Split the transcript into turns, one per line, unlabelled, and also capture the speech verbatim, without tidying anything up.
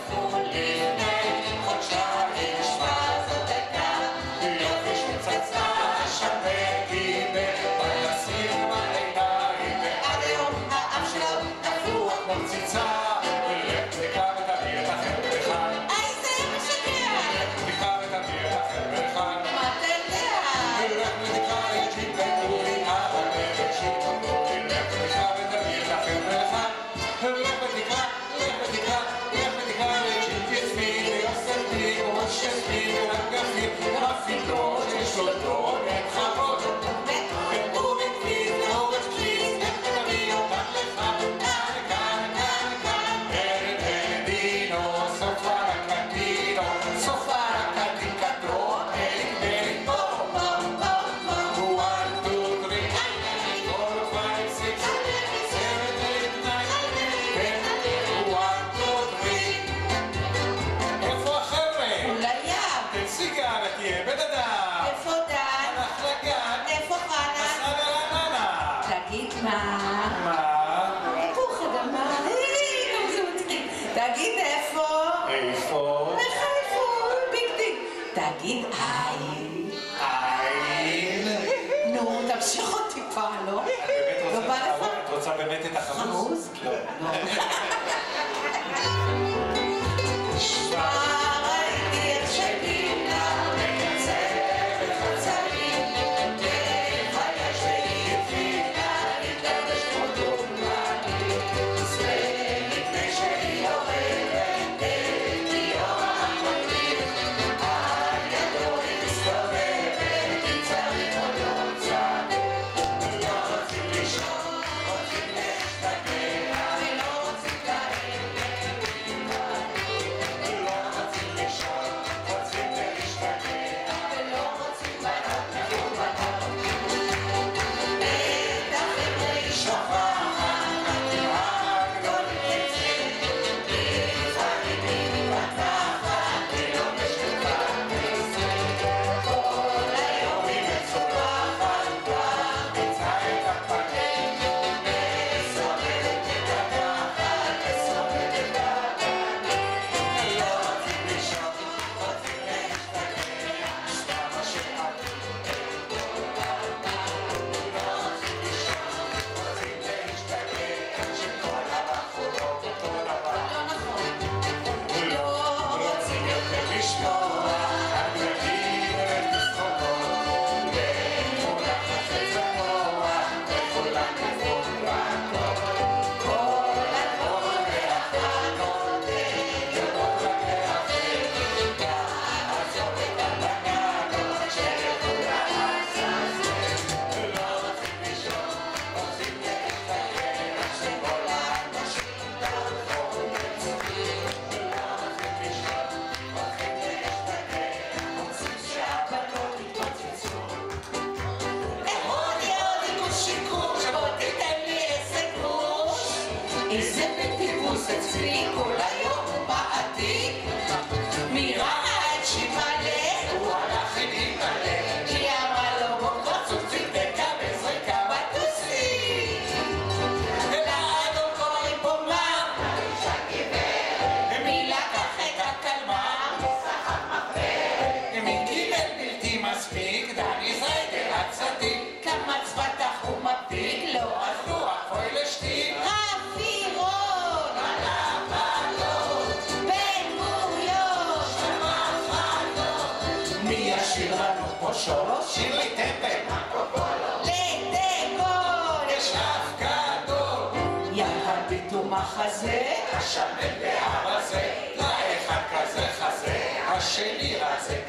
תגיד איפה?
איפה?
איפה? ביג דיג. תגיד עין.
עין.
נו, תמשיך עוד טיפה, לא? לא בא לך?
את רוצה באמת את החמוס?
חמוס? לא. איזה בטיפוס אצלי כל היום בעתיק מרעד שימלא הוא הלך עם מלא כי אמרה לו בוא קצות צדקה בזריקה בטוסי לאדון קוראים פה מה? האישה גברת מי לקח את הקלמר? משחק מחבר מי קיבל בלתי מספיק? דני זיידר הצדיק כמה צוותח הוא מפיק לא אז הוא אפוי לשתיק שיר לנו פה שלוש, שיר לי טמפל, לטקול, יש הפקדות, יחד ביטום החזה, השמן והרזה, לאחד כזה חזה, השני רזה.